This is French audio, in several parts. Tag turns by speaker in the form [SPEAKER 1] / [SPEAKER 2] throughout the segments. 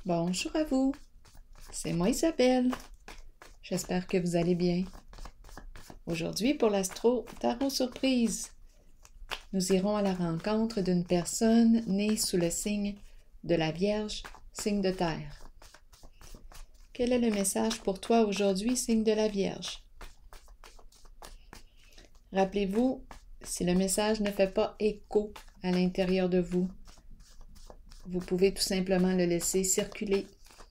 [SPEAKER 1] Bonjour à vous, c'est moi Isabelle. J'espère que vous allez bien. Aujourd'hui, pour l'Astro Tarot Surprise, nous irons à la rencontre d'une personne née sous le signe de la Vierge, signe de terre. Quel est le message pour toi aujourd'hui, signe de la Vierge? Rappelez-vous, si le message ne fait pas écho à l'intérieur de vous, vous pouvez tout simplement le laisser circuler.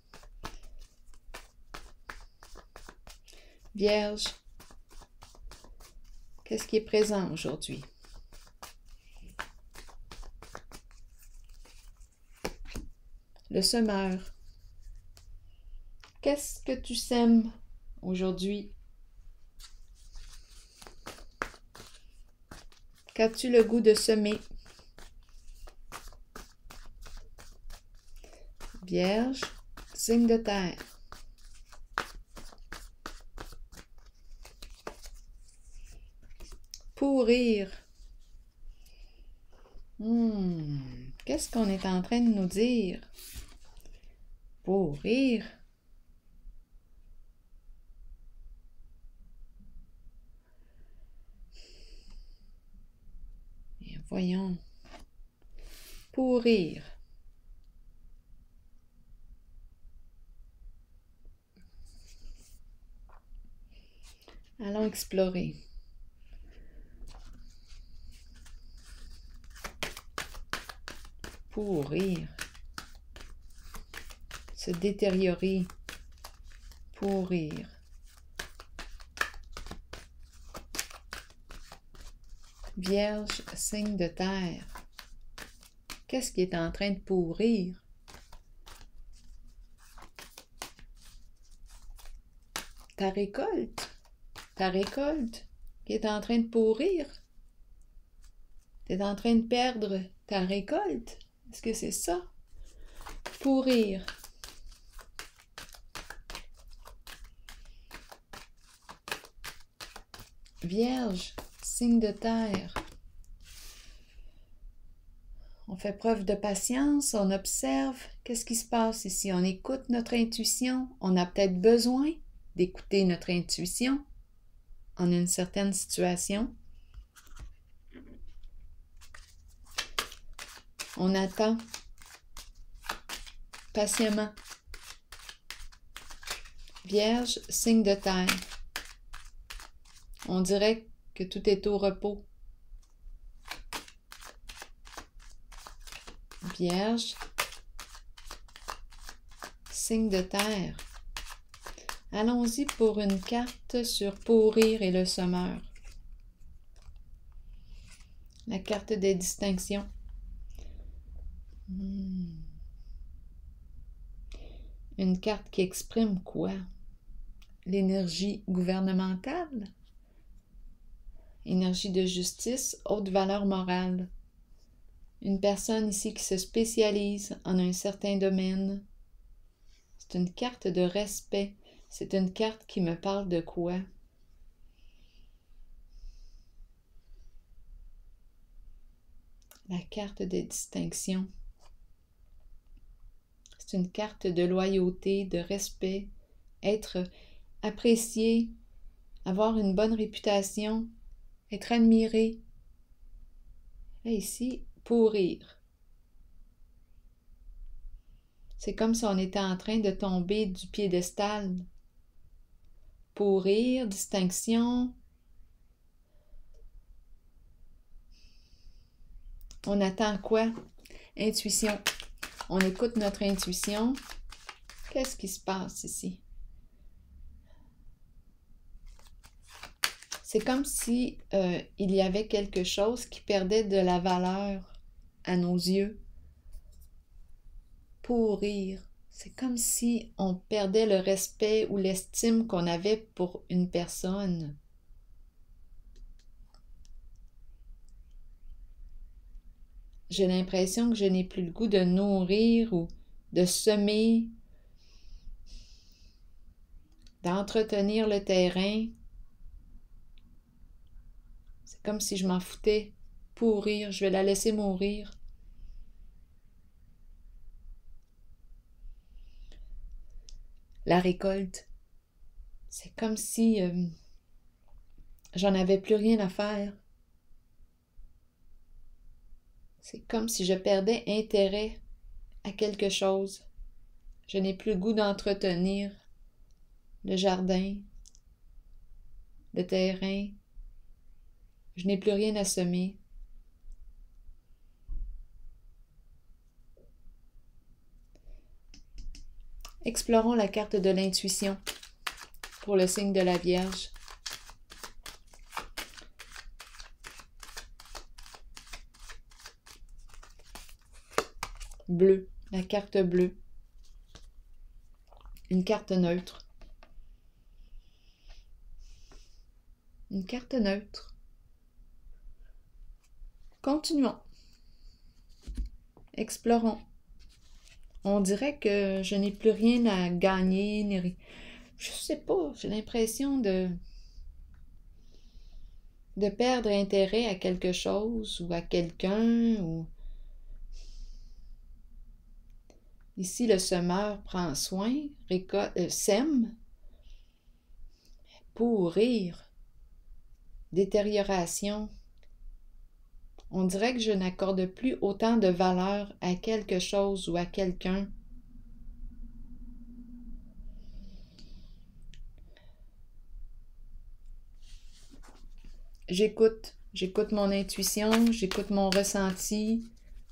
[SPEAKER 1] Vierge, qu'est-ce qui est présent aujourd'hui? Le semeur. Qu'est-ce que tu sèmes aujourd'hui? Qu'as-tu le goût de semer? Vierge, signe de terre. Pourrir. Qu'est-ce qu'on est en train de nous dire? Pourrir. Et voyons. Pourrir. Allons explorer. Pourrir. Se détériorer. Pourrir. Vierge, signe de terre. Qu'est-ce qui est en train de pourrir? Ta récolte. Ta récolte qui est en train de pourrir. Tu es en train de perdre ta récolte. Est-ce que c'est ça? Pourrir. Vierge, signe de terre. On fait preuve de patience, on observe. Qu'est-ce qui se passe ici? On écoute notre intuition. On a peut-être besoin d'écouter notre intuition en une certaine situation. On attend patiemment. Vierge, signe de terre. On dirait que tout est au repos. Vierge, signe de terre. Allons-y pour une carte sur pourrir et le semeur. La carte des distinctions. Une carte qui exprime quoi? L'énergie gouvernementale? Énergie de justice, haute valeur morale. Une personne ici qui se spécialise en un certain domaine. C'est une carte de respect. C'est une carte qui me parle de quoi? La carte des distinctions. C'est une carte de loyauté, de respect, être apprécié, avoir une bonne réputation, être admiré. Là, ici, pourrir. C'est comme si on était en train de tomber du piédestal. Pourrir, distinction. On attend quoi? Intuition. On écoute notre intuition. Qu'est-ce qui se passe ici? C'est comme si il y avait quelque chose qui perdait de la valeur à nos yeux. Pourrir. C'est comme si on perdait le respect ou l'estime qu'on avait pour une personne. J'ai l'impression que je n'ai plus le goût de nourrir ou de semer, d'entretenir le terrain. C'est comme si je m'en foutais. Pourrir, je vais la laisser mourir. la récolte. C'est comme si j'en avais plus rien à faire. C'est comme si je perdais intérêt à quelque chose. Je n'ai plus le goût d'entretenir le jardin, le terrain. Je n'ai plus rien à semer. Explorons la carte de l'intuition pour le signe de la Vierge. Bleu, la carte bleue. Une carte neutre. Une carte neutre. Continuons. Explorons. On dirait que je n'ai plus rien à gagner, ni... Je sais pas, j'ai l'impression de perdre intérêt à quelque chose ou à quelqu'un. Ou... Ici, le semeur prend soin, sème, pourrir, détérioration. On dirait que je n'accorde plus autant de valeur à quelque chose ou à quelqu'un. J'écoute mon intuition, j'écoute mon ressenti.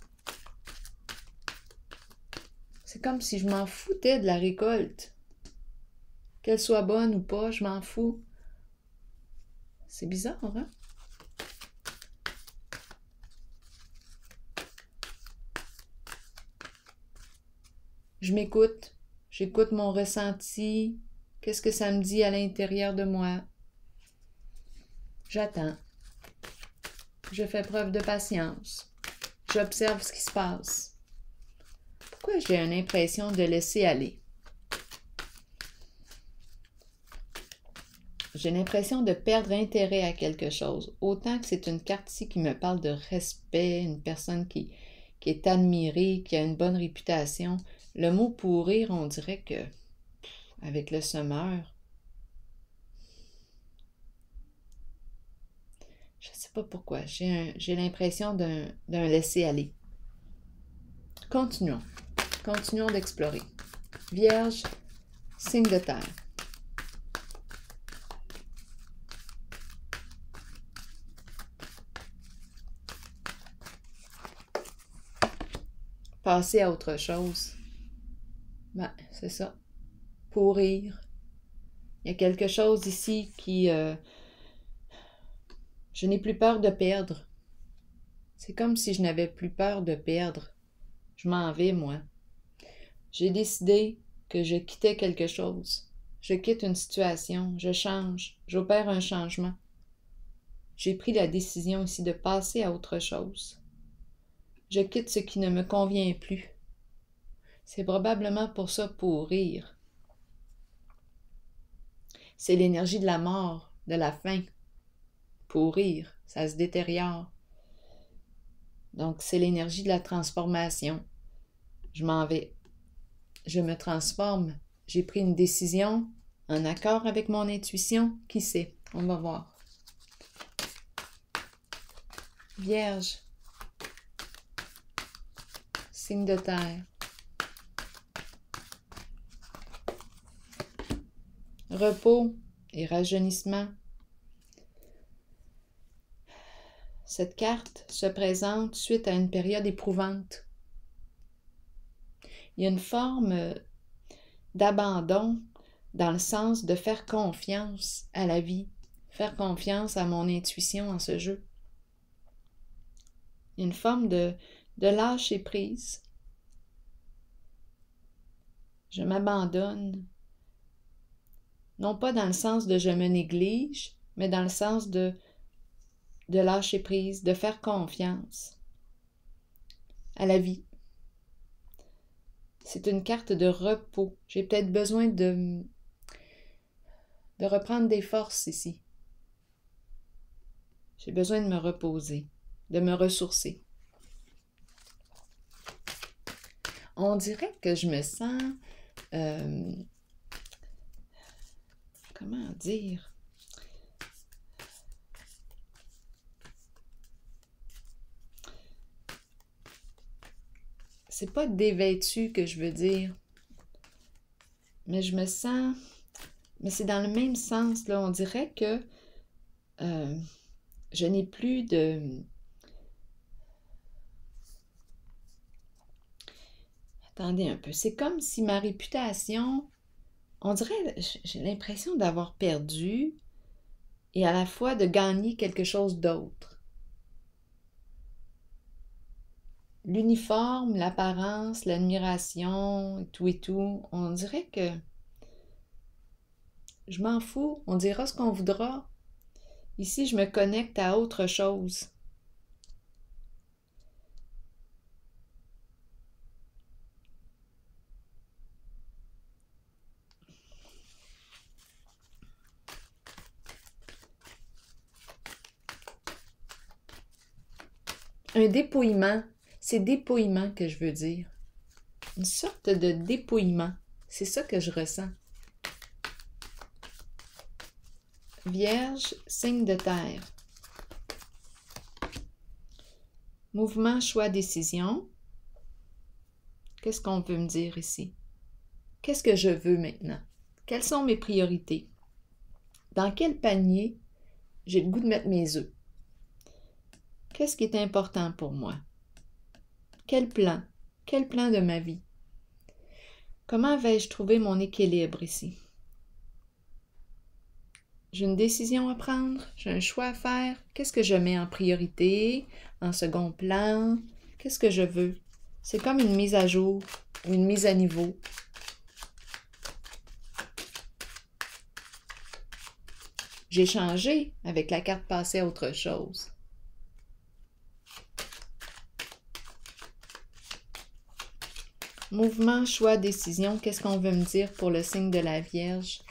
[SPEAKER 1] C'est comme si je m'en foutais de la récolte. Qu'elle soit bonne ou pas, je m'en fous. C'est bizarre, hein? Je m'écoute, j'écoute mon ressenti, qu'est-ce que ça me dit à l'intérieur de moi. J'attends. Je fais preuve de patience. J'observe ce qui se passe. Pourquoi j'ai une impression de laisser aller? J'ai l'impression de perdre intérêt à quelque chose. Autant que c'est une carte ici qui me parle de respect, une personne qui est admirée, qui a une bonne réputation. Le mot pourrir, on dirait que, avec le semeur, je ne sais pas pourquoi, j'ai l'impression d'un laisser-aller. Continuons d'explorer. Vierge, signe de terre. Passer à autre chose. Ben, c'est ça. Pourrir. Il y a quelque chose ici qui... je n'ai plus peur de perdre. C'est comme si je n'avais plus peur de perdre. Je m'en vais, moi. J'ai décidé que je quittais quelque chose. Je quitte une situation, je change, j'opère un changement. J'ai pris la décision ici de passer à autre chose. Je quitte ce qui ne me convient plus. C'est probablement pour ça pourrir. C'est l'énergie de la mort, de la faim. Pourrir, ça se détériore. Donc, c'est l'énergie de la transformation. Je m'en vais. Je me transforme. J'ai pris une décision en accord avec mon intuition. Qui sait? On va voir. Vierge. Signe de terre. Repos et rajeunissement. Cette carte se présente suite à une période éprouvante. Il y a une forme d'abandon dans le sens de faire confiance à la vie, faire confiance à mon intuition en ce jeu. Il y a une forme de lâcher prise. Je m'abandonne. Non pas dans le sens de je me néglige, mais dans le sens de lâcher prise, de faire confiance à la vie. C'est une carte de repos. J'ai peut-être besoin de reprendre des forces ici. J'ai besoin de me reposer, de me ressourcer. On dirait que je me sens comment dire? C'est pas dévêtu que je veux dire, mais je me sens... Mais c'est dans le même sens, là. On dirait que je n'ai plus de... Attendez un peu. C'est comme si ma réputation... On dirait, j'ai l'impression d'avoir perdu et à la fois de gagner quelque chose d'autre. L'uniforme, l'apparence, l'admiration, et tout, on dirait que je m'en fous, on dira ce qu'on voudra. Ici, je me connecte à autre chose. Un dépouillement, c'est dépouillement que je veux dire. Une sorte de dépouillement, c'est ça que je ressens. Vierge, signe de terre. Mouvement, choix, décision. Qu'est-ce qu'on veut me dire ici? Qu'est-ce que je veux maintenant? Quelles sont mes priorités? Dans quel panier j'ai le goût de mettre mes œufs? Qu'est-ce qui est important pour moi? Quel plan? Quel plan de ma vie? Comment vais-je trouver mon équilibre ici? J'ai une décision à prendre, j'ai un choix à faire. Qu'est-ce que je mets en priorité, en second plan? Qu'est-ce que je veux? C'est comme une mise à jour ou une mise à niveau. J'ai changé avec la carte passée à autre chose. Mouvement, choix, décision. Qu'est-ce qu'on veut me dire pour le signe de la Vierge?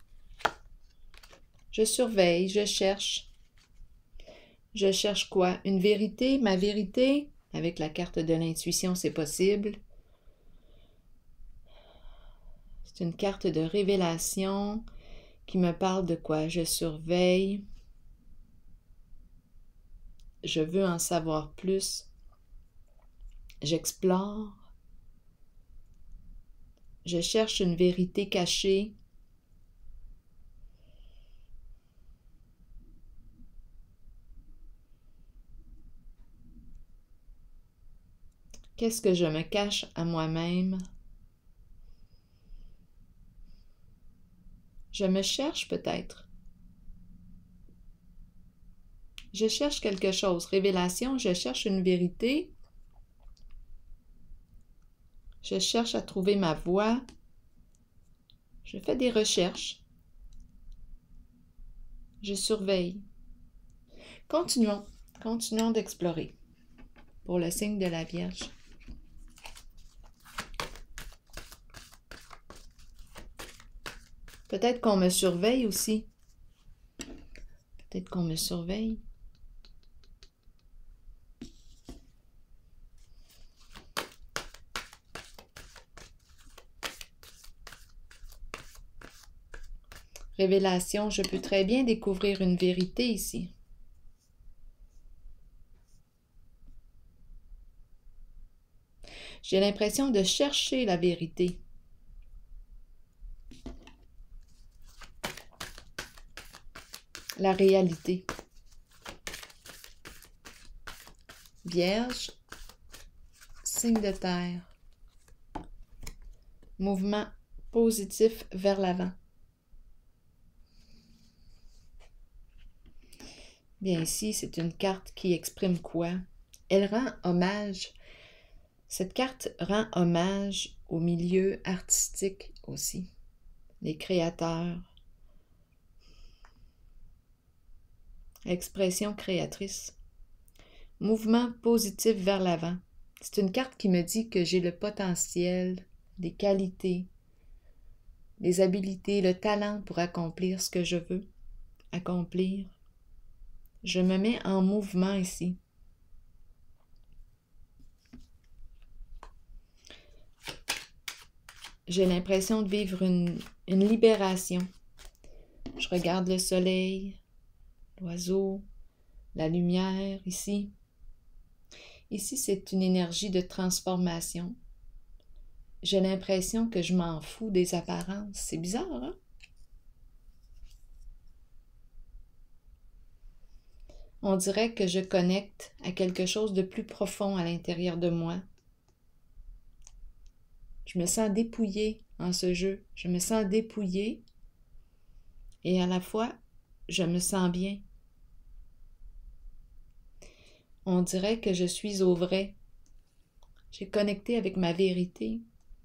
[SPEAKER 1] Je surveille, je cherche. Je cherche quoi? Une vérité? Ma vérité? Avec la carte de l'intuition, c'est possible. C'est une carte de révélation qui me parle de quoi? Je surveille. Je veux en savoir plus. J'explore. Je cherche une vérité cachée. Qu'est-ce que je me cache à moi-même? Je me cherche peut-être. Je cherche quelque chose. Révélation, je cherche une vérité. Je cherche à trouver ma voie. Je fais des recherches. Je surveille. Continuons. Continuons d'explorer pour le signe de la Vierge. Peut-être qu'on me surveille aussi. Peut-être qu'on me surveille. Révélation, je peux très bien découvrir une vérité ici. J'ai l'impression de chercher la vérité. La réalité. Vierge, signe de terre. Mouvement positif vers l'avant. Bien ici, c'est une carte qui exprime quoi? Elle rend hommage. Cette carte rend hommage au milieu artistique aussi. Les créateurs. Expression créatrice. Mouvement positif vers l'avant. C'est une carte qui me dit que j'ai le potentiel, des qualités, des habiletés, le talent pour accomplir ce que je veux accomplir. Je me mets en mouvement ici. J'ai l'impression de vivre une libération. Je regarde le soleil, l'oiseau, la lumière ici. Ici, c'est une énergie de transformation. J'ai l'impression que je m'en fous des apparences. C'est bizarre, hein? On dirait que je connecte à quelque chose de plus profond à l'intérieur de moi. Je me sens dépouillée en ce jeu. Je me sens dépouillée et à la fois, je me sens bien. On dirait que je suis au vrai. J'ai connecté avec ma vérité.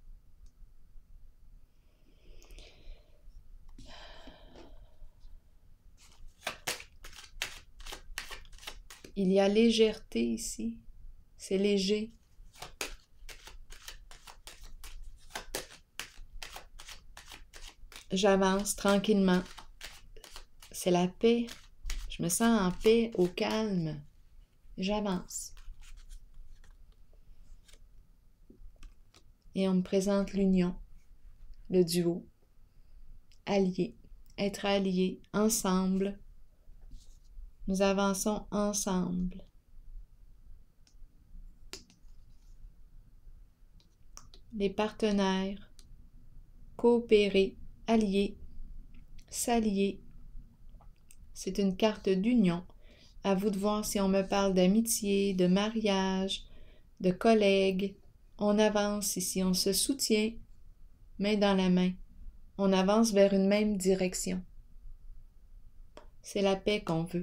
[SPEAKER 1] Il y a légèreté ici. C'est léger. J'avance tranquillement. C'est la paix. Je me sens en paix, au calme. J'avance. Et on me présente l'union, le duo, alliés, être alliés, ensemble. Nous avançons ensemble. Les partenaires, coopérer, allier, s'allier. C'est une carte d'union. À vous de voir si on me parle d'amitié, de mariage, de collègues. On avance ici, on se soutient, main dans la main. On avance vers une même direction. C'est la paix qu'on veut.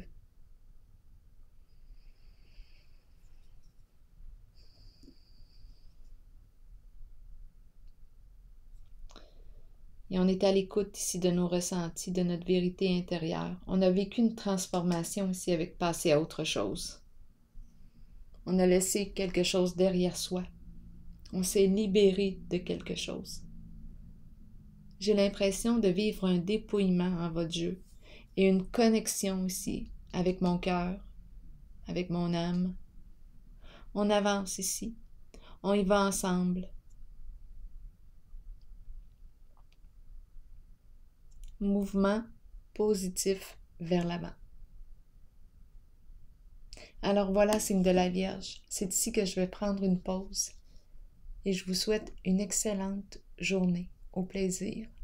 [SPEAKER 1] Et on est à l'écoute ici de nos ressentis, de notre vérité intérieure. On a vécu une transformation ici avec passer à autre chose. On a laissé quelque chose derrière soi. On s'est libéré de quelque chose. J'ai l'impression de vivre un dépouillement en votre jeu et une connexion aussi avec mon cœur, avec mon âme. On avance ici. On y va ensemble. Mouvement positif vers l'avant. Alors voilà, signe de la Vierge. C'est ici que je vais prendre une pause et je vous souhaite une excellente journée. Au plaisir.